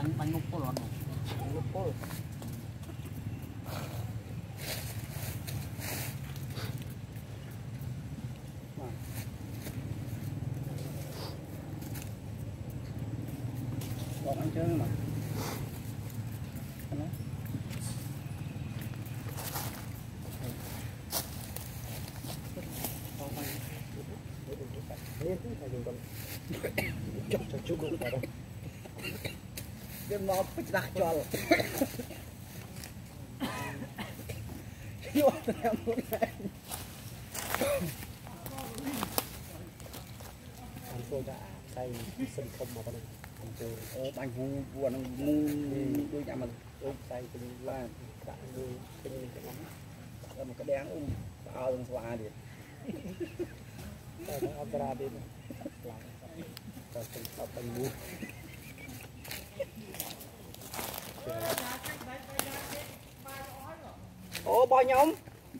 bánh ngục rồi ngục rồi còn ăn chơi mà liên tiếp phải dùng con chọc cho chú cũng phải đâu cái mò phải đặt cho rồi vô theo muốn này anh tôi đã xây sân không mà con anh chơi bánh vu nó ngu đôi nhà mình ôm xây từng là cả đôi cái cái một cái đen bao lần qua đi nó ra đi rồi từng tập bánh vu ồ bao nhóm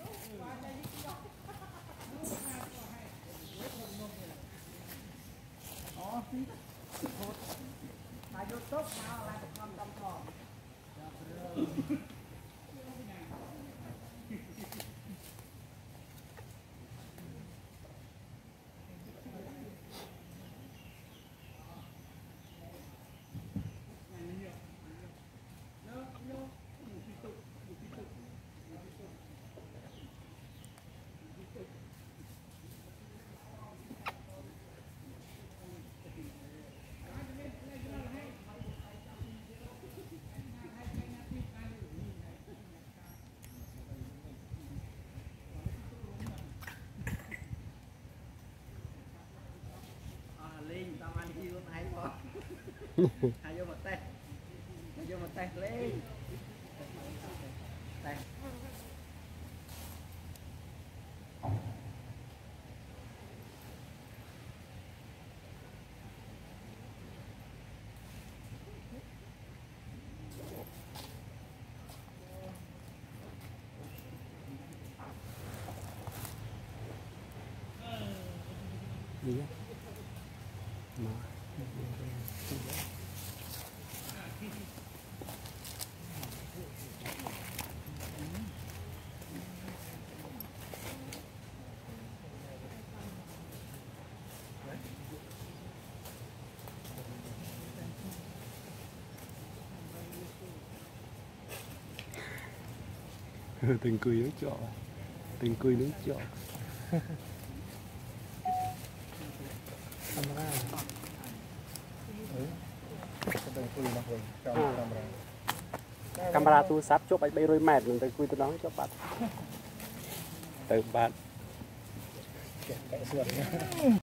vô một tay lên tay gì á từng cười nước trọ từng cười nước trọ camera tu sắp chụp ảnh bay rồi mệt mình tới cùi tôi nói cho bạn từ bạn